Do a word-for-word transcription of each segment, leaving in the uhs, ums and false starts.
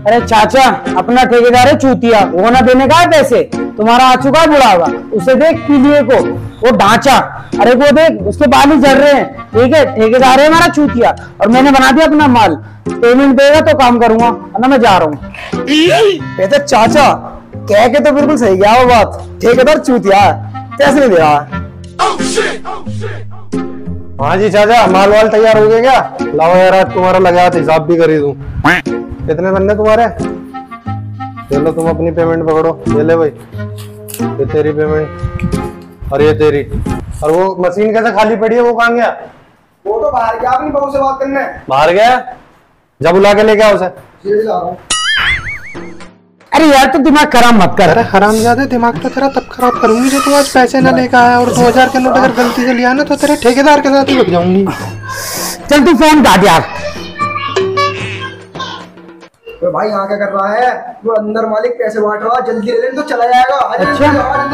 अरे चाचा, अपना ठेकेदार है चूतिया, वो ना देने का है पैसे। तुम्हारा आ चुका है बुढ़ावा, उसे देख पीलिए को, वो ढांचा, अरे वो देख उसके बाल ही झड़ रहे हैं। ठीक है, ठेकेदार है हमारा चूतिया, और मैंने बना दिया अपना माल। पेमेंट देगा तो काम करूंगा, वरना मैं जा रहा हूँ। कहते चाचा कह के तो बिल्कुल सही गया वो बात, ठेकेदार चूतिया कैसे नहीं दे रहा। हाँ जी चाचा, माल वाल तैयार हो गया क्या? लाओ यार, आज तुम्हारा लगा हिसाब भी करी दूं। कितने बंदे तुम्हारे? चलो तुम अपनी पेमेंट पकड़ो, ये ले भाई, ये तेरी पेमेंट और ये तेरी। और वो मशीन कैसे खाली पड़ी है, वो कहाँ गया? वो तो बाहर गया अपनी बहू से बात करने। बाहर गया? जब बुला के लेके आओ उसे। अरे यार तू दिमाग खराब मत कर। अरे हरामजादे, दिमाग तो तेरा तब खराब करूंगी जब तू आज पैसे ना लेकर आया, और दो हजार के नोट अगर गलती से लिया ना तो तेरे ठेकेदार के साथ ही लग जाऊंगी। चल तू फोन काट यार। तो भाई यहाँ क्या कर रहा है? वो अंदर मालिक पैसे बांट रहा है, जल्दी ले तो चला जाएगा। अच्छा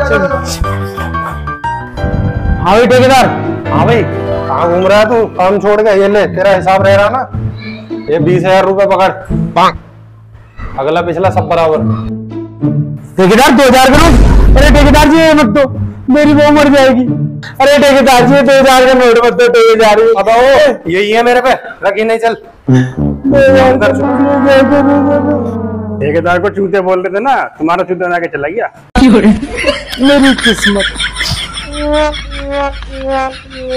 हाँ भाई ठेकेदार। हाँ भाई, कहाँ घूम रहा है तू? काम छोड़ के ये ले, तेरा हिसाब रह रहा ना, ये बीस हजार रुपए पकड़, अगला पिछला सब बराबर। ठेकेदार दो हजार करो। अरे ठेकेदार जी मत दो, मेरी वो मर जाएगी। अरे ठेकेदार जी दो हजार का नोट मत दो, ठेकेदार जी। अब ओ, यही है मेरे पे, रखी नहीं, चल। ठेकेदार को चूते बोल रहे थे ना, तुम्हारा चूते ना के चला गया। मेरी किस्मत।